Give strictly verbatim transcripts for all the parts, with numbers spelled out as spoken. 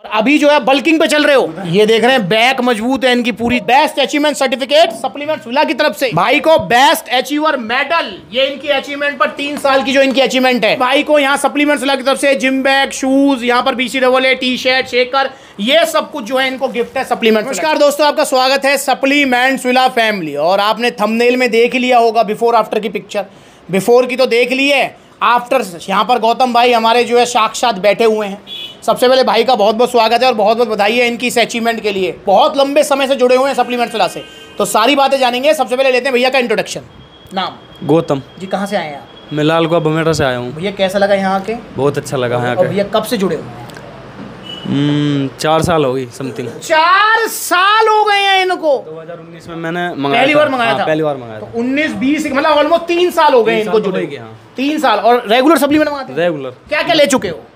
अभी जो है बल्किंग पे चल रहे हो, ये देख रहे हैं बैक मजबूत है इनकी पूरी। Best achievement certificate supplements villa की तरफ से भाई को बेस्ट अचीवर मेडल, ये इनकी अचीवमेंट पर तीन साल की जो इनकी अचीवमेंट है भाई को यहाँ सप्लीमेंट्स विला की तरफ से जिम बैग, शूज, यहाँ पर B C double A, T shirt, shaker, ये सब कुछ जो है इनको गिफ्ट है सप्लीमेंट। नमस्कार दोस्तों, आपका स्वागत है सप्लीमेंट्स विला फैमिली। और आपने थंबनेल में देख लिया होगा बिफोर आफ्टर की पिक्चर, बिफोर की तो देख ली है, आफ्टर यहाँ पर गौतम भाई हमारे जो है साक्षात बैठे हुए हैं। सबसे पहले भाई का बहुत बहुत स्वागत है और बहुत बहुत बधाई है इनकी इस अचीवमेंट के लिए। बहुत लंबे समय से जुड़े हुए हैं सप्लीमेंट्स विला से, तो सारी बातें जानेंगे। सबसे पहले लेते हैं भैया का इंट्रोडक्शन। नाम? गौतम जी। कहाँ से आए हैं आप? मैं लालकुआ बमेटा से आया हूँ। भैया कैसा लगा यहाँ के? बहुत अच्छा लगा यहाँ के। भैया कब से जुड़े हुए हैं? चार साल हो गई समथिंग। चार साल हो गए हैं इनको। दो हज़ार उन्नीस में मैंने मंगाया, पहली बार मंगाया था। पहली बार मंगाया था। उन्नीस बीस मतलब ऑलमोस्ट तीन साल हो गए इनको जुड़े हुए। तीन साल। और रेगुलर सप्लीमेंट मंगाते हैं? रेगुलर। क्या क्या ले चुके हो?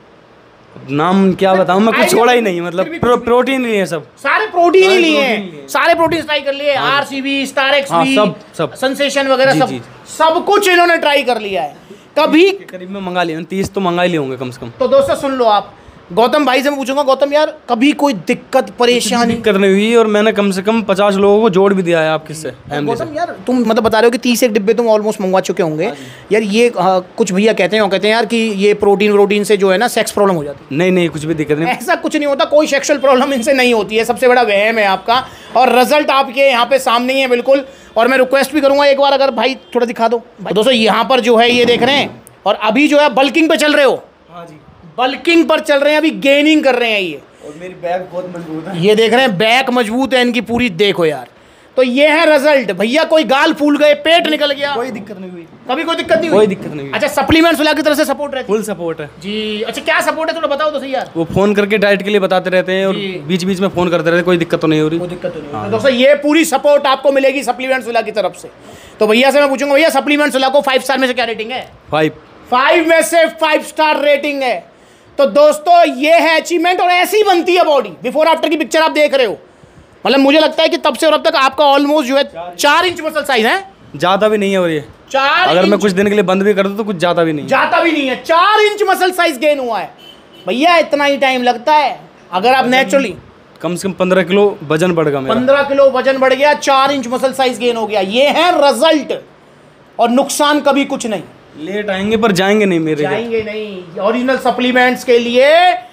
नाम क्या बताऊं मैं, कुछ छोड़ा ही नहीं। मतलब प्रो, प्रोटीन लिए सब, सारे प्रोटीन ही लिए हैं, सारे प्रोटीन ट्राई कर लिए। आरसीबी, स्टार एक्स वी, सब सब सेंसेशन वगैरह सब सब कुछ इन्होंने ट्राई कर लिया है। कभी करीब में मंगा लिए, तीस तो मंगा ही लिए होंगे कम से कम। तो दोस्तों सुन लो, आप गौतम भाई से मैं पूछूंगा, गौतम यार कभी कोई दिक्कत परेशानी? दिक्कत नहीं हुई और मैंने कम से कम पचास लोगों को जोड़ भी दिया है आप किससे। गौतम यार तुम मतलब बता रहे हो कि तीस एक डिब्बे तुम ऑलमोस्ट मंगवा चुके होंगे यार। ये आ, कुछ भैया कहते हैं कहते हैं यार कि ये प्रोटीन प्रोटीन से जो है ना सेक्स प्रॉब्लम हो जाती है। नहीं नहीं, कुछ भी दिक्कत नहीं, ऐसा कुछ नहीं होता। कोई सेक्सुअल प्रॉब्लम इनसे नहीं होती है, सबसे बड़ा वहम है आपका। और रिजल्ट आपके यहाँ पे सामने ही है बिल्कुल। और मैं रिक्वेस्ट भी करूँगा एक बार, अगर भाई थोड़ा दिखा दो दोस्तों। यहाँ पर जो है ये देख रहे हैं, और अभी जो है बल्किंग पे चल रहे हो। हाँ जी, बल्किंग पर चल रहे हैं, अभी गेनिंग कर रहे हैं ये। और मेरी बैक बहुत मजबूत है, ये देख रहे हैं बैक मजबूत है इनकी पूरी। देखो यार, तो ये है रिजल्ट। भैया कोई गाल फूल गए, पेट निकल गया, कोई दिक्कत नहीं हुई। कभी कोई दिक्कत नहीं हुई? कोई दिक्कत नहीं हुई। अच्छा, सप्लीमेंट्स विला की तरफ से सपोर्ट रहती है? फुल सपोर्ट है जी। अच्छा, क्या सपोर्ट है थोड़ा बताओ तो सही यार। वो फोन करके डाइट के लिए बताते रहते हैं और बीच बीच में फोन करते रहते हैं, कोई दिक्कत तो नहीं हो रही। कोई दिक्कत तो नहीं। तो दोस्तों ये पूरी सपोर्ट आपको मिलेगी सप्लीमेंट्स विला की तरफ से। तो भैया से मैं पूछूंगा, भैया सप्लीमेंट्स विला को फाइव स्टार में से क्या रेटिंग है? फाइव फाइव में से फाइव स्टार रेटिंग है। तो दोस्तों ये है अचीवमेंट, और ऐसी बनती है बॉडी। बिफोर आफ्टर की पिक्चर आप देख रहे हो, मतलब मुझे लगता है कि तब से और अब तक आपका ऑलमोस्ट जो है चार इंच मसल साइज है। ज्यादा भी नहीं है, और ये चार अगर मैं कुछ दिन के लिए बंद भी कर दूं तो कुछ ज्यादा भी नहीं, ज्यादा भी नहीं है। चार इंच मसल साइज गेन हुआ है भैया। इतना ही टाइम लगता है अगर आप नेचुरली। कम से कम पंद्रह किलो वजन बढ़ गया मेरा। पंद्रह किलो वजन बढ़ गया, चार इंच मसल साइज गेन हो गया। ये है रिजल्ट, और नुकसान कभी कुछ नहीं। लेट आएंगे पर जाएंगे नहीं मेरे, जाएंगे नहीं। ओरिजिनल सप्लीमेंट्स के लिए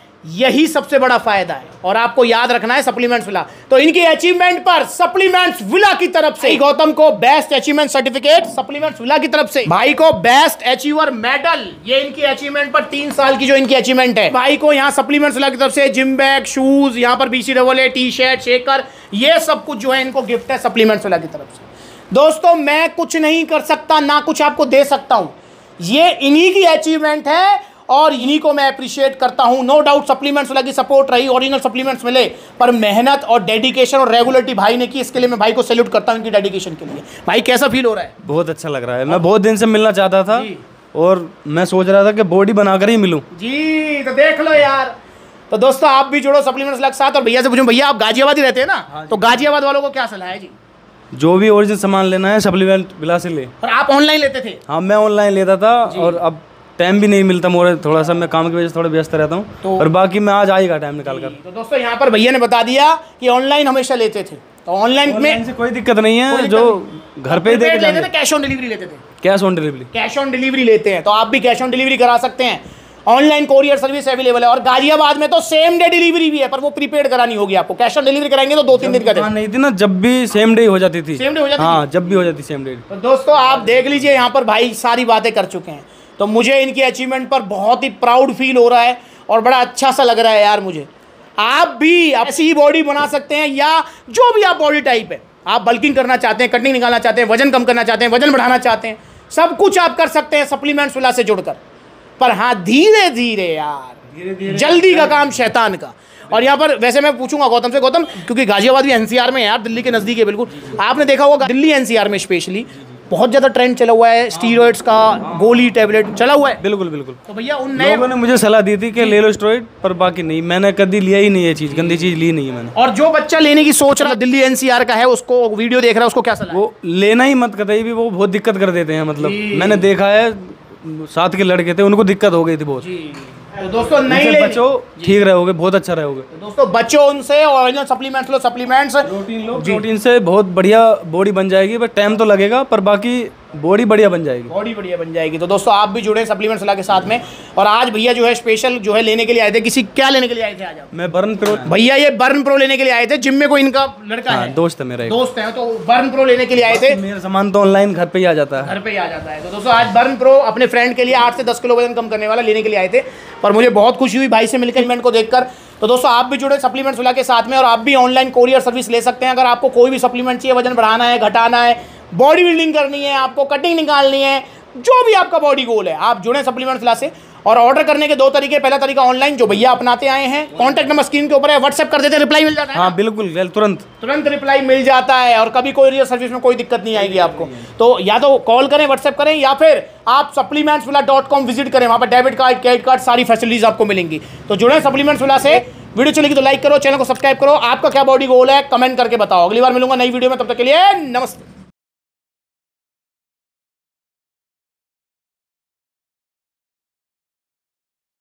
यही सबसे बड़ा फायदा है, और आपको याद रखना है सप्लीमेंट्स विला। तो इनकी अचीवमेंट पर सप्लीमेंट्स विला की तरफ से गौतम को best achievement certificate supplements villa की तरफ से, भाई को बेस्ट अचीवर मेडल, ये इनकी अचीवमेंट पर तीन साल की जो इनकी अचीवमेंट है भाई को यहाँ सप्लीमेंट्स विला की तरफ से जिम बैग, शूज, यहाँ पर B C double A, T shirt, shaker, ये सब कुछ जो है इनको गिफ्ट है सप्लीमेंट्स विला की तरफ से। दोस्तों मैं कुछ नहीं कर सकता, ना कुछ आपको दे सकता हूँ, ये इन्हीं की अचीवमेंट है और इन्हीं को मैं अप्रिशिएट करता हूं। नो डाउट सप्लीमेंट्स वाला की सपोर्ट रही, ओरिजिनल सप्लीमेंट्स मिले, पर मेहनत और डेडिकेशन और रेगुलरिटी भाई ने की। इसके लिए मैं भाई को सैल्यूट करता हूं इनकी डेडिकेशन के लिए। भाई कैसा फील हो रहा है? बहुत अच्छा लग रहा है। मैं बहुत दिन से मिलना चाहता था और मैं सोच रहा था कि बॉडी बनाकर ही मिलूं जी। तो देख लो यार। तो दोस्तों आप भी जुड़ो सप्लीमेंट्स वाला के साथ। और भैया से पूछूं, भैया आप गाजियाबाद ही रहते हैं ना, तो गाजियाबाद वालों को क्या सलाह है जी? जो भी ओरिजिनल सामान लेना है सप्लीमेंट विला से ले। और आप ऑनलाइन लेते थे? हाँ, मैं ऑनलाइन लेता था, और अब टाइम भी नहीं मिलता मोरे, थोड़ा सा मैं काम की वजह से थोड़ा व्यस्त रहता हूँ, तो और बाकी मैं आज आएगा टाइम निकाल कर। तो दोस्तों यहाँ पर भैया ने बता दिया कि ऑनलाइन हमेशा लेते थे, तो ऑनलाइन में से कोई दिक्कत नहीं है। जो घर पे दे लेते थे, कैश ऑन डिलीवरी लेते थे? Cash on delivery, cash on delivery लेते हैं, तो आप भी कैश ऑन डिलीवरी करा सकते हैं। ऑनलाइन कोरियर सर्विस अवेलेबल है, और गाजियाबाद में तो सेम डे डिलीवरी भी है, पर वो प्रीपेड करानी होगी आपको। कैश ऑन डिलीवरी कराएंगे तो दो तीन दिन का हाँ, नहीं थी ना, जब भी सेम डे हो जाती थी। सेम डे हो जाती हाँ, जब भी हो जाती सेम डे। तो दोस्तों आप देख लीजिए, यहाँ पर भाई सारी बातें कर चुके हैं। तो मुझे इनकी अचीवमेंट पर बहुत ही प्राउड फील हो रहा है और बड़ा अच्छा सा लग रहा है यार मुझे। आप भी ऐसी ही बॉडी बना सकते हैं, या जो भी आप बॉडी टाइप है, आप बल्किंग करना चाहते हैं, कटिंग निकालना चाहते हैं, वजन कम करना चाहते हैं, वजन बढ़ाना चाहते हैं, सब कुछ आप कर सकते हैं सप्लीमेंट्स विला से जुड़कर। पर हाँ, धीरे धीरे यार, धीरे धीरे जल्दी का काम शैतान का। और यहाँ पर वैसे मैं पूछूंगा गौतम से, गौतम क्योंकि गाजियाबाद भी एनसीआर में है यार, दिल्ली के नज़दीक है बिल्कुल। आपने देखा होगा दिल्ली एनसीआर में स्पेशली बहुत ज़्यादा ट्रेंड चला हुआ है स्टीरॉइड्स का, गोली टैबलेट चला हुआ है। बिल्कुल बिल्कुल। तो भैया उन नए लोगों ने मुझे सलाह दी थी कि ले लो स्टेरॉइड, पर बाकी नहीं, मैंने कभी लिया ही नहीं है चीज़, गंदी चीज़ ली नहीं है मैंने। और जो बच्चा लेने की सोच रहा है, दिल्ली एनसीआर का है, उसको वीडियो देख रहा है, उसको क्या सलाह? वो लेना ही मत कतई भी, वो बहुत दिक्कत कर देते हैं। मतलब मैंने देखा है, साथ के लड़के थे, उनको दिक्कत हो गई थी बहुत। तो दोस्तों नहीं उनसे ले बचो, ठीक रहोगे, बहुत अच्छा रहोगे। तो दोस्तों बच्चों उनसे, ओरिजिनल सप्लीमेंट्स लो, सप्लीमेंट्स प्रोटीन लो, प्रोटीन से बहुत बढ़िया बॉडी बन जाएगी, बस टाइम तो लगेगा, पर बाकी बॉडी बढ़िया बन जाएगी, बॉडी बढ़िया बन जाएगी। तो दोस्तों आप भी जुड़े सप्लीमेंट्स ला के साथ में। और आज भैया जो है स्पेशल जो है लेने के लिए आए थे, किसी क्या लेने के लिए आए थे आज आप? मैं बर्न प्रो भैया ये बर्न प्रो लेने के लिए आए थे, जिम में कोई इनका लड़का हाँ, है, दोस्त है मेरा एक। दोस्त है, तो बर्न प्रो लेने के लिए आए थे। मेरा सामान तो ऑनलाइन घर पे ही आ जाता है, घर पे ही आ जाता है। तो दोस्तों आज बर्न प्रो अपने फ्रेंड के लिए आठ से दस किलो वजन कम करने वाला लेने के लिए आए थे, पर मुझे बहुत खुशी हुई भाई से मिलकर, इवेंट को देखकर। तो दोस्तों आप भी जुड़े सप्लीमेंट्स वाला के साथ में, और आप भी ऑनलाइन कोरियर सर्विस ले सकते हैं। अगर आपको कोई भी सप्लीमेंट चाहिए, वजन बढ़ाना है, घटाना है, बॉडी बिल्डिंग करनी है, आपको कटिंग निकालनी है, जो भी आपका बॉडी गोल है, आप जुड़े सप्लीमेंट्स ला से। और ऑर्डर करने के दो तरीके, पहला तरीका ऑनलाइन जो भैया अपनाते आए हैं, कॉन्टैक्ट नंबर स्क्रीन के ऊपर है, व्हाट्सएप कर देते हैं, रिप्लाई मिल जाता है। हाँ बिल्कुल, तुरंत तुरंत रिप्लाई मिल जाता है, और कभी कोरियर सर्विस में कोई दिक्कत नहीं आएगी आपको। तो या तो कॉल करें, व्हाट्सएप करें, या फिर आप supplements villa dot com visit करें, वहाँ पर डेबिट कार्ड, क्रेडिट कार्ड, सारी फैसिलिटीज आपको मिलेंगी। तो जुड़े सप्लीमेंट्स विला से। वीडियो चलेगी तो लाइक करो, चैनल को सब्सक्राइब करो। आपका क्या बॉडी गोल है कमेंट करके बताओ। अगली बार मिलूंगा नई वीडियो में, तब तक के लिए नमस्ते।